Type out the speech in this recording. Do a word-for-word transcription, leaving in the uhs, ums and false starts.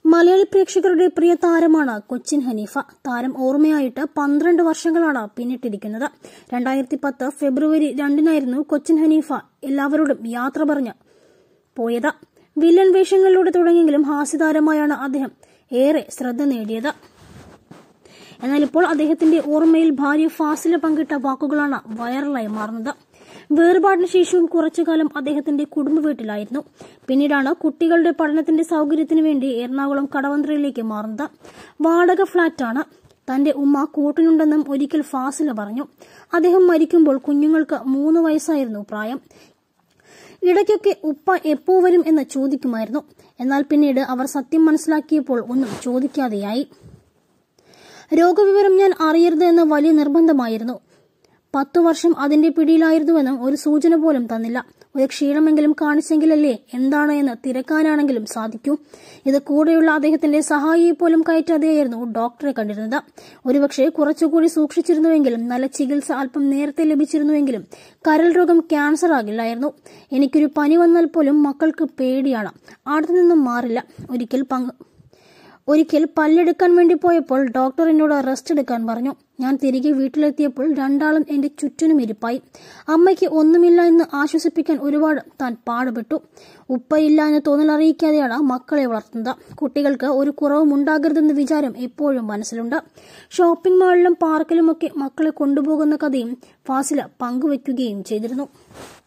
മലയാളി പ്രേക്ഷകരുടെ പ്രിയ താരമാണ് കൊച്ചിൻ ഹനീഫ. താരം ഓർമ്മയായിട്ട് പന്ത്രണ്ട് വർഷങ്ങളാണ് പിന്നിട്ടിരിക്കുന്നത്. രണ്ടായിരത്തി പത്ത് ഫെബ്രുവരി രണ്ടിനായിരുന്നു കൊച്ചിൻ ഹനീഫ എല്ലാവരോടും യാത്ര പറഞ്ഞ് പോയത്. വില്ലൻ വേഷങ്ങളിലൂടെ തുടങ്ങിയെങ്കിലും ഹാസ്യതാരമായാണ് അദ്ദേഹം ഏറെ ശ്രദ്ധ നേടിയത്. എന്നാൽ ഇപ്പോൾ അദ്ദേഹത്തിന്റെ ഓർമ്മയിൽ ഭാര്യ ഫാസില പങ്കിട്ട വാക്കുകളാണ് വൈറലായി മാറുന്നത്. വേർപാടിന് ശേഷവും കുറച്ചുകാലം അദ്ദേഹത്തിന്റെ കുടുംബ വീട്ടിലായിരുന്നു. പിന്നീടാണ് കുട്ടികളുടെ പഠനത്തിന്റെ സൌകര്യത്തിനു വേണ്ടി എറണാകുളം കടവന്ത്രയിലേക്ക് മാറുന്നത്. വാടക ഫ്ളാറ്റാണ്. തന്റെ ഉമ്മ കൂട്ടിനുണ്ടെന്നും ഒരിക്കൽ ഫാസില പറഞ്ഞു. അദ്ദേഹം മരിക്കുമ്പോൾ കുഞ്ഞുങ്ങൾക്ക് മൂന്ന് വയസ്സായിരുന്നു പ്രായം. ഇടയ്ക്കൊക്കെ ഉപ്പ എപ്പോ വരും എന്ന് ചോദിക്കുമായിരുന്നു. എന്നാൽ പിന്നീട് അവർ സത്യം മനസ്സിലാക്കിയപ്പോൾ ഒന്നും ചോദിക്കാതെയായി. രോഗവിവരം ഞാൻ അറിയരുത് എന്ന് വലിയ നിർബന്ധമായിരുന്നു. പത്തു വർഷം അതിന്റെ പിടിയിലായിരുന്നുവെന്നും ഒരു സൂചന പോലും തന്നില്ല. ഒരു ക്ഷീണമെങ്കിലും കാണിച്ചെങ്കിലല്ലേ എന്താണ് എന്ന് തിരക്കാനാണെങ്കിലും സാധിക്കൂ. ഇത് കൂടെയുള്ള അദ്ദേഹത്തിന്റെ സഹായിയെ പോലും കയറ്റാതെയായിരുന്നു ഡോക്ടറെ കണ്ടിരുന്നത്. ഒരുപക്ഷെ കുറച്ചുകൂടി സൂക്ഷിച്ചിരുന്നുവെങ്കിലും നല്ല ചികിത്സ അല്പം നേരത്തെ ലഭിച്ചിരുന്നുവെങ്കിലും കരൾ രോഗം ക്യാൻസർ ആകില്ലായിരുന്നു. എനിക്കൊരു പനി വന്നാൽ പോലും മക്കൾക്ക് പേടിയാണ്. അടുത്തുനിന്നും മാറില്ല. ഒരിക്കൽ പങ്ക് ഒരിക്കൽ പല്ലെടുക്കാൻ വേണ്ടി പോയപ്പോൾ ഡോക്ടർ എന്നോട് റെസ്റ്റ് എടുക്കാൻ പറഞ്ഞു. ഞാൻ തിരികെ വീട്ടിലെത്തിയപ്പോൾ രണ്ടാളും എന്റെ ചുറ്റിനും ഇരിപ്പായി. അമ്മയ്ക്ക് ഒന്നുമില്ല എന്ന് ആശ്വസിപ്പിക്കാൻ ഒരുപാട് താൻ പാടുപെട്ടു. ഉപ്പയില്ല എന്ന് തോന്നലറിയിക്കാതെയാണ് മക്കളെ വളർത്തുന്നത്. കുട്ടികൾക്ക് ഒരു കുറവും ഉണ്ടാകരുതെന്ന വിചാരം എപ്പോഴും മനസ്സിലുണ്ട്. ഷോപ്പിംഗ് മാളിലും പാർക്കിലുമൊക്കെ മക്കളെ കൊണ്ടുപോകുന്ന കഥയും ഫാസില പങ്കുവയ്ക്കുകയും ചെയ്തിരുന്നു.